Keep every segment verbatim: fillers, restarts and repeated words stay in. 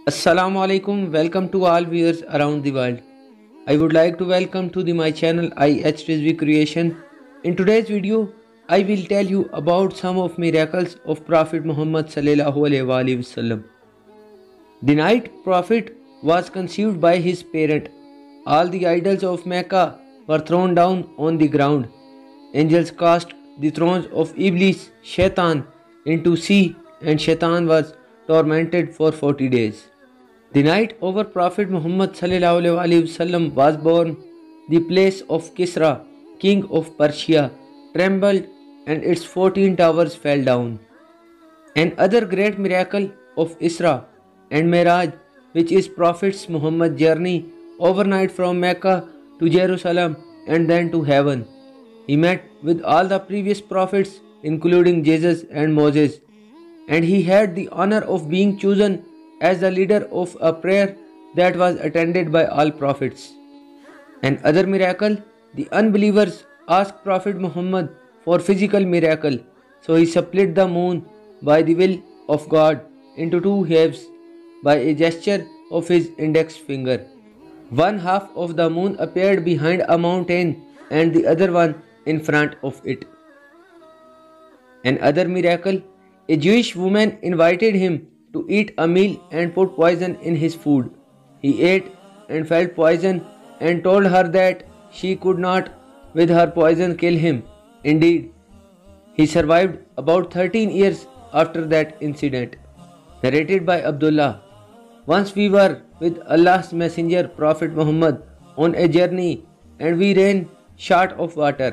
Assalamu alaikum. Welcome to all viewers around the world. I would like to welcome to the my channel I H Rizvi Creation. In today's video, I will tell you about some of miracles of Prophet Muhammad sallallahu alaihi wasallam. The night Prophet was conceived by his parent. All the idols of Mecca were thrown down on the ground. Angels cast the thrones of Iblis, Shaitan, into sea, and Shaitan was tormented for forty days. The night over Prophet Muhammad sallallahu alaihi wasallam was born, the place of Kisra, king of Persia, trembled and its fourteen towers fell down. Another great miracle of Isra and Miraj, which is Prophet Muhammad's journey overnight from Mecca to Jerusalem and then to heaven. He met with all the previous prophets, including Jesus and Moses, and he had the honor of being chosen as the leader of a prayer that was attended by all prophets. Another miracle, the unbelievers asked Prophet Muhammad for physical miracle, so he split the moon by the will of God into two halves by a gesture of his index finger. One half of the moon appeared behind a mountain and the other one in front of it. Another miracle, a Jewish woman invited him to eat a meal and put poison in his food. He ate and felt poison and told her that she could not with her poison kill him. Indeed, he survived about thirteen years after that incident. Narrated by Abdullah. Once we were with Allah's Messenger Prophet Muhammad on a journey and we ran short of water.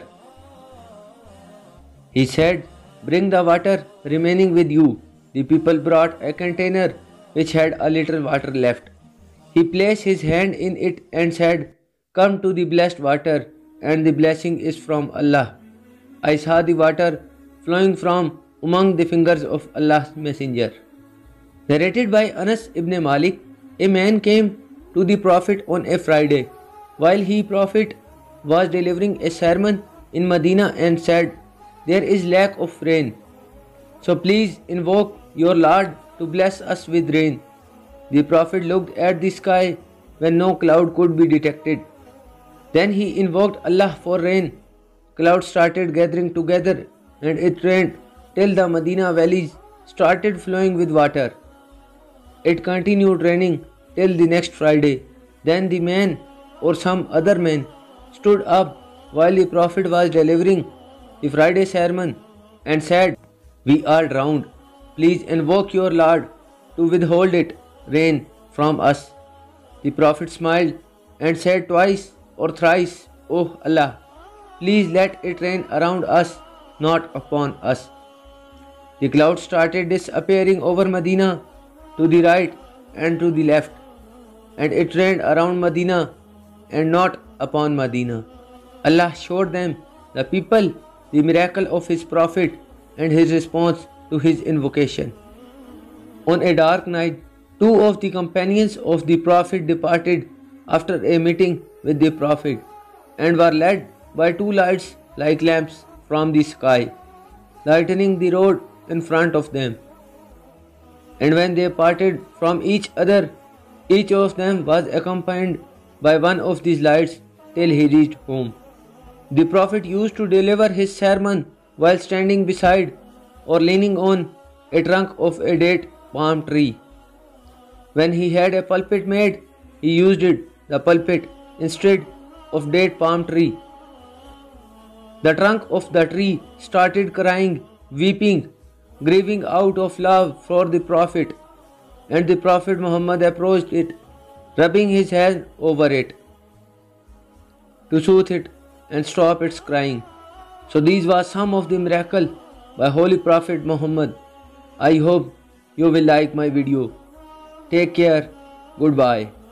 He said, "Bring the water remaining with you." The people brought a container which had a little water left. He placed his hand in it and said, "Come to the blessed water, and the blessing is from Allah." I saw the water flowing from among the fingers of Allah's Messenger. Narrated by Anas ibn Malik, a man came to the Prophet on a Friday while he Prophet was delivering a sermon in Medina and said, "There is lack of rain, so please invoke your Lord to bless us with rain." The Prophet looked at the sky when no cloud could be detected. Then he invoked Allah for rain. Clouds started gathering together and it rained till the Medina valleys started flowing with water. It continued raining till the next Friday. Then the man or some other man stood up while the Prophet was delivering the Friday sermon and said, "We are drowned. Please invoke your Lord to withhold it rain from us." The Prophet smiled and said twice or thrice, "Oh Allah, please let it rain around us, not upon us." The clouds started disappearing over Medina to the right and to the left, and it rained around Medina and not upon Medina. Allah showed them, the people, the miracle of his Prophet and his response to his invocation. On a dark night, two of the companions of the Prophet departed after a meeting with the Prophet and were led by two lights like lamps from the sky, lightening the road in front of them. And when they parted from each other, each of them was accompanied by one of these lights till he reached home. The Prophet used to deliver his sermon while standing beside or leaning on a trunk of a date palm tree. When he had a pulpit made, he used it, the pulpit, instead of date palm tree. The trunk of the tree started crying, weeping, grieving out of love for the Prophet, and the Prophet Muhammad approached it, rubbing his hand over it to soothe it and stop its crying. So these were some of the miracles by Holy Prophet Muhammad. I hope you will like my video. Take care. Goodbye.